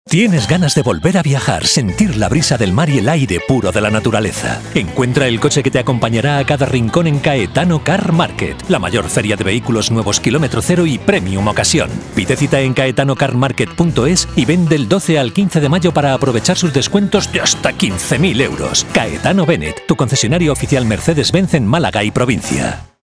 ¿Tienes ganas de volver a viajar, sentir la brisa del mar y el aire puro de la naturaleza? Encuentra el coche que te acompañará a cada rincón en Caetano Car Market, la mayor feria de vehículos nuevos kilómetro cero y premium ocasión. Pide cita en caetanocarmarket.es y ven del 12 al 15 de mayo para aprovechar sus descuentos de hasta 15.000 euros. Caetano Bennett, tu concesionario oficial Mercedes-Benz en Málaga y provincia.